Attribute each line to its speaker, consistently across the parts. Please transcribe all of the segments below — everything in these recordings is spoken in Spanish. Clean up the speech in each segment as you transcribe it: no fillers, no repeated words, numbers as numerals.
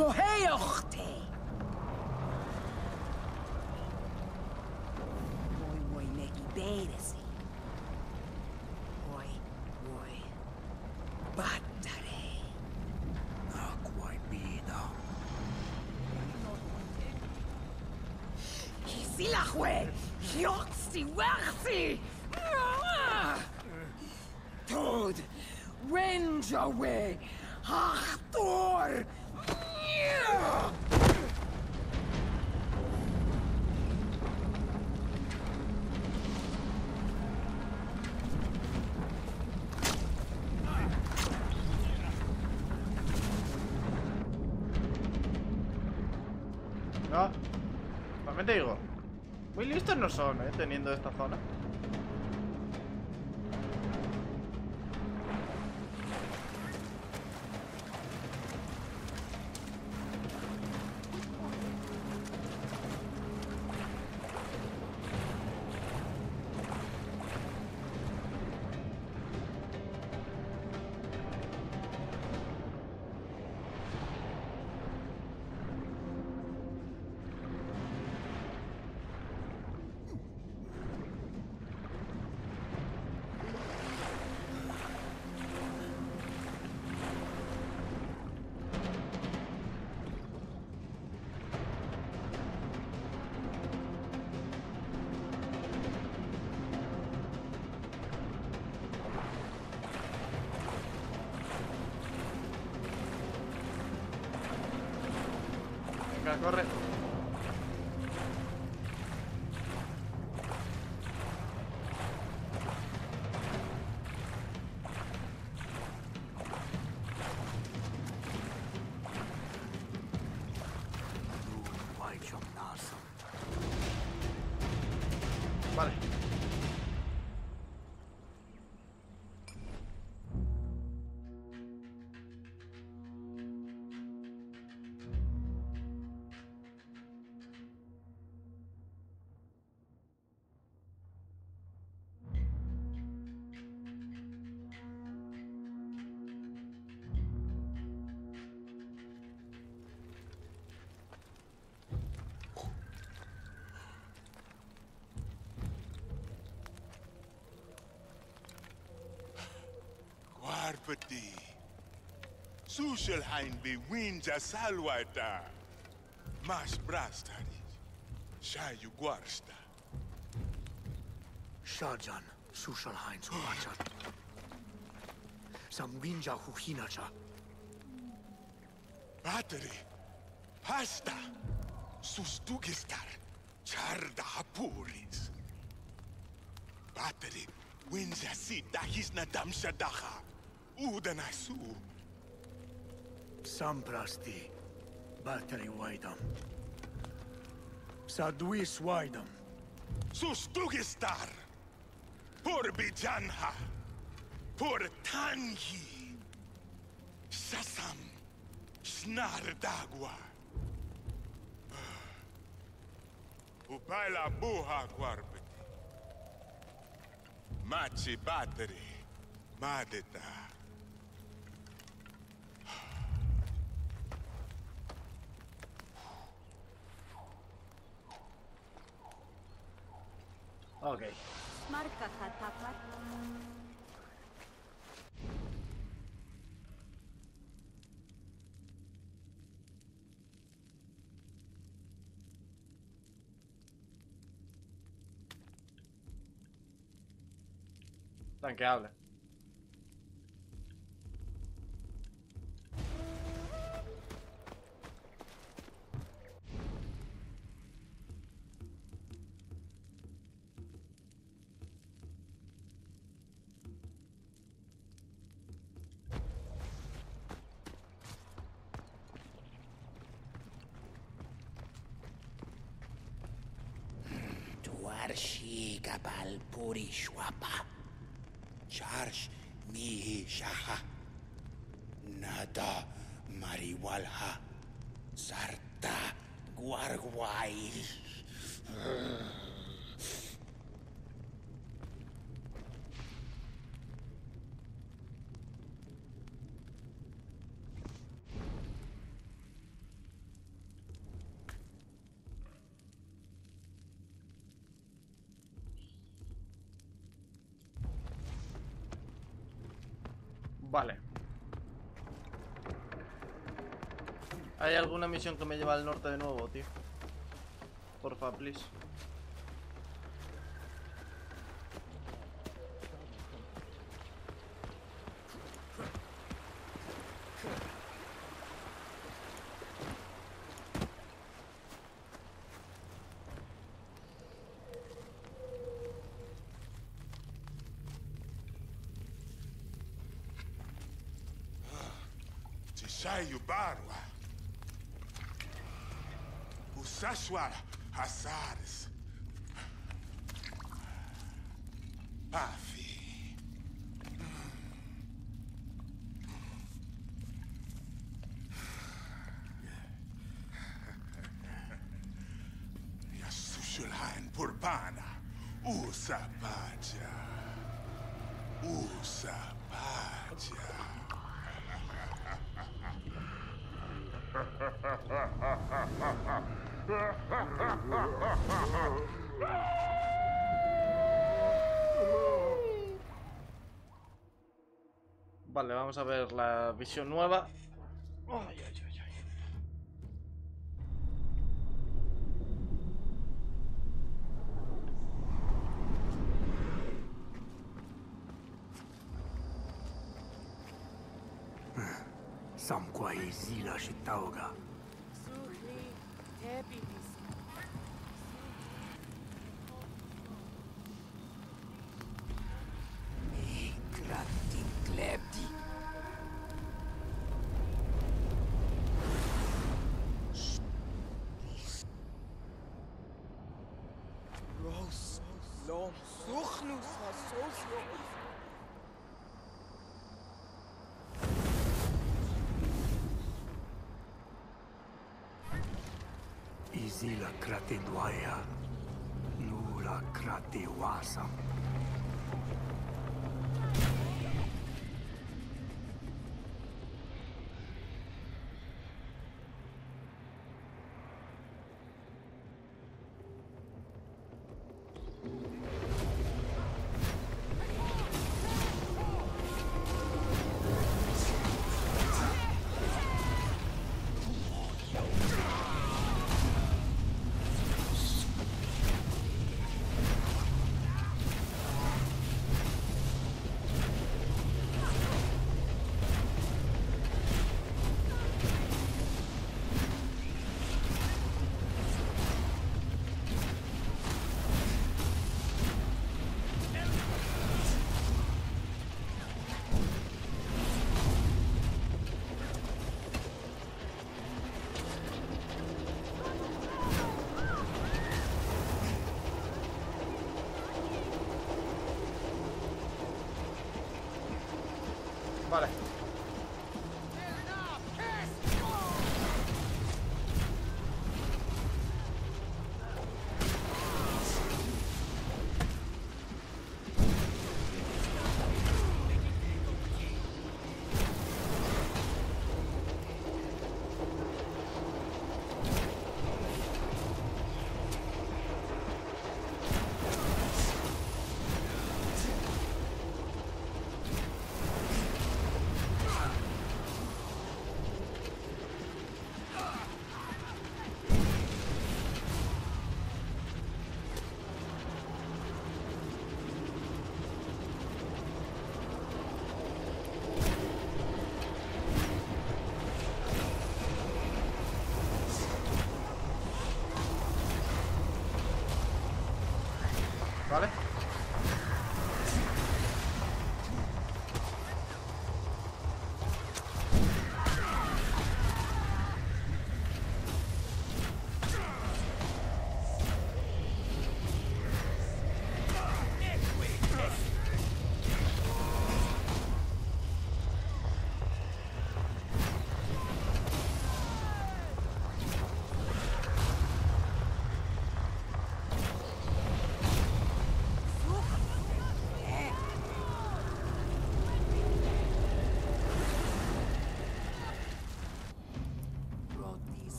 Speaker 1: Moheochte! Oi, neki beiresi. Oi. Battare.
Speaker 2: Aquai vida.
Speaker 1: Silahwe! Yorksi wersi! Tod! Renjawe! Arthur!
Speaker 3: No, también te digo, muy listos no son, teniendo esta zona. Venga, corre. Vale.
Speaker 4: Guarpati. Sushelheim be winja salwaita. Mas brastari. Shayu guarsta.
Speaker 2: Shajan, Sushalhain Suwachat. Samwinja Huhinacha.
Speaker 4: Battery. Pasta. Sustugistar. Charda hapuris. Battery. Winja sita hisna damshadaha. Udanasu.
Speaker 2: Samprasti. Battery Waidam. Sadwis Waidam.
Speaker 4: Sustugistar. Por Bijanha. Por Tangi. Sasam. Snardagua. Upaila buha guarpeti. Machi battery. Madeta.
Speaker 3: Ok.
Speaker 5: Marca Hatapat.
Speaker 3: Tanqueable.
Speaker 2: Tuarshi Gabal Puri Shwapa. Charge mi shaha. Nada mariwalha. Sarta guarguai.
Speaker 3: Vale. ¿Hay alguna misión que me lleva al norte de nuevo, tío? Porfa, please.
Speaker 4: Tishayu Barwa. Usashwara Hasaris. Afi. Yasushulhain Purbana. Usapaja. Usapaja.
Speaker 3: Vale, vamos a ver la visión nueva. Ay, ay, ay, ay.
Speaker 2: Samkwa Izila Shitauga.
Speaker 1: Suhli, Tebis. Grati Glebdi. Ros, Lom, Suchnus, Asocios.
Speaker 2: Izila Kratendwaya. Nula Kratewasam.
Speaker 3: Vale.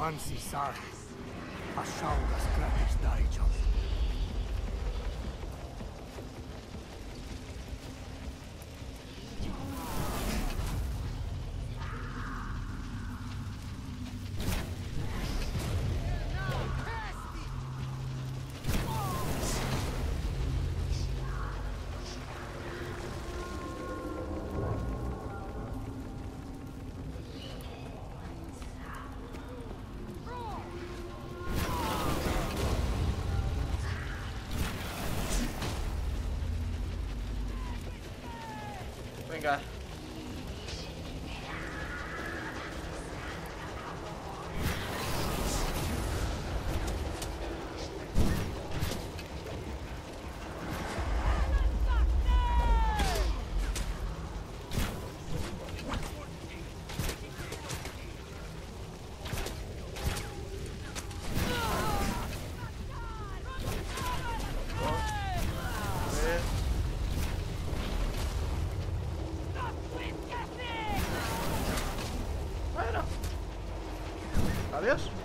Speaker 2: Hansi Saris. Ashaugas kratis daijam.
Speaker 3: Venga. Bueno. Adiós.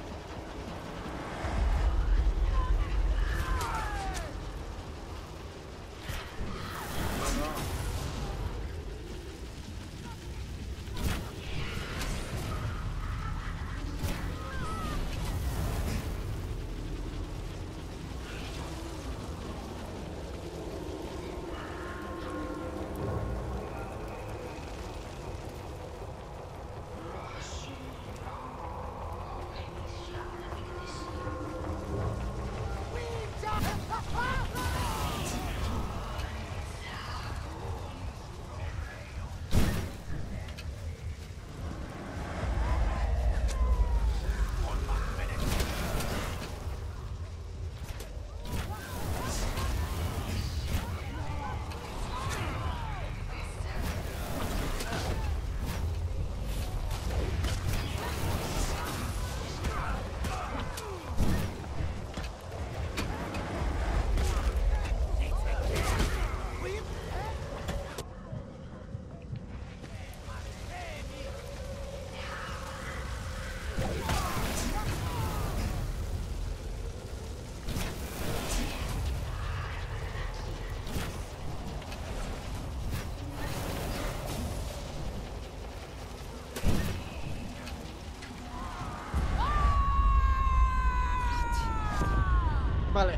Speaker 3: Vale.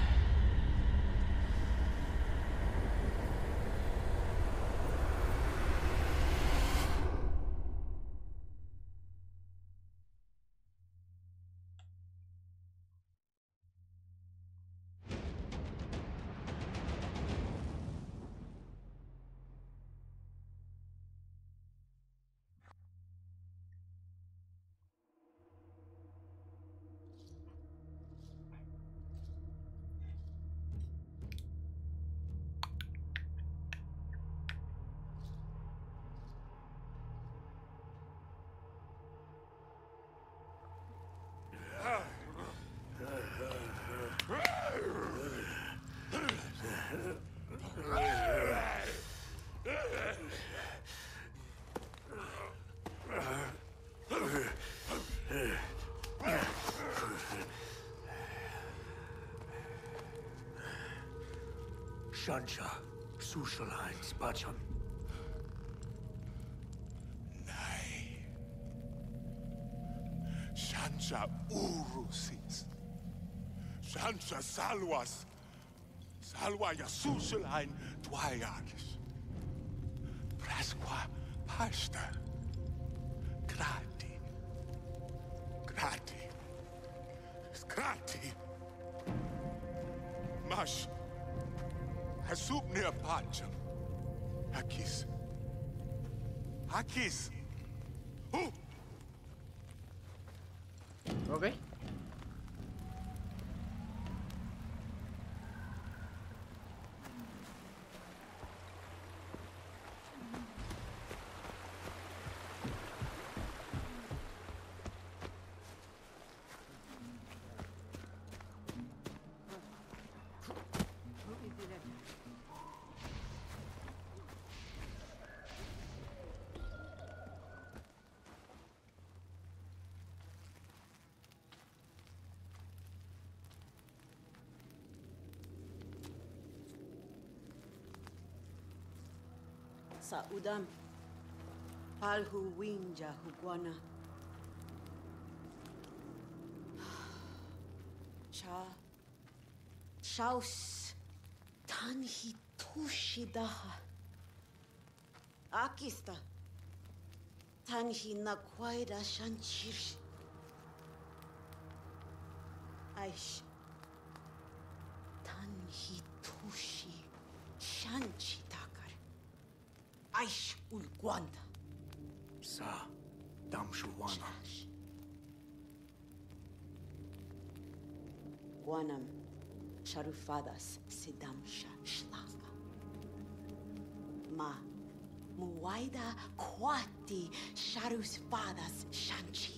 Speaker 2: Shansha, Sushalhain, Spacham.
Speaker 4: Nay. Shansha Urusis. Shansha Salwas. Salwa Yasushalhain Dwayadis. Prasqua Pasta. Grati. Grati. Grati. Mash. Hasub near Pacham. Akis. Akis. Who?
Speaker 3: Ok.
Speaker 5: Sa udam. Palhu winja huguana. Shaus tanhi tushidaha. Akista. Tanhi nakwaida shanchir. Aish. Tanhi tushi shanchi takar. Aish ulguanda.
Speaker 2: Sa Damshuwana.
Speaker 5: Guanam sharufadas sidamsha shlanga. Ma muwaida kwati sharusfadas shanchi.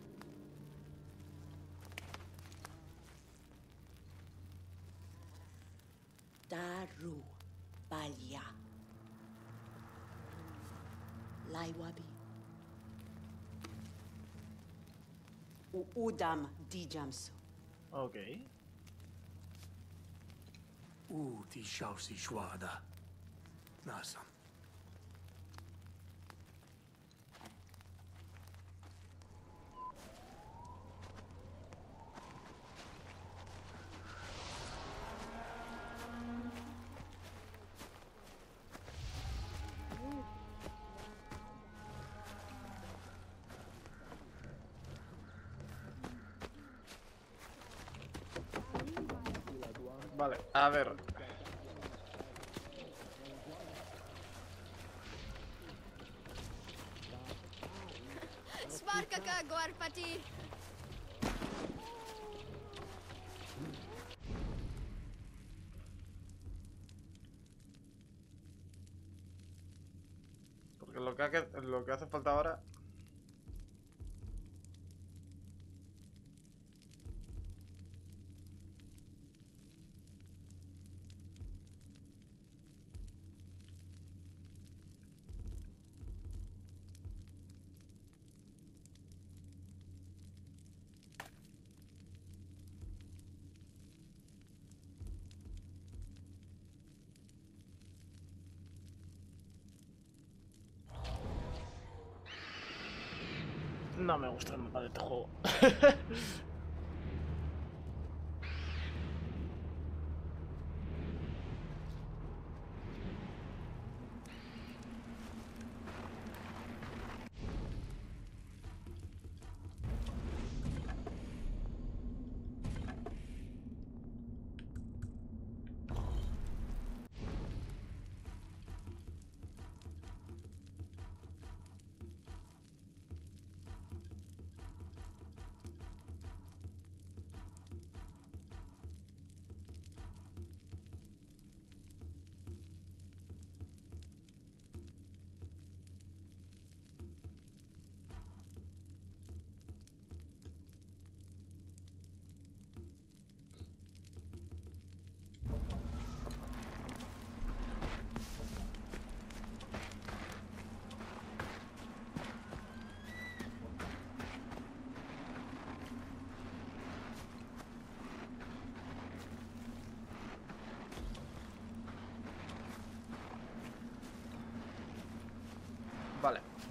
Speaker 5: Daru balya. Laiwabi. Udam dijamsu.
Speaker 3: Ok.
Speaker 2: Ti Shausi Shwada. Nasam.
Speaker 3: Vale, a ver.
Speaker 6: Sparkaka Gorpati.
Speaker 3: Porque lo que hace falta ahora. No me gusta el mapa de este juego. Vale.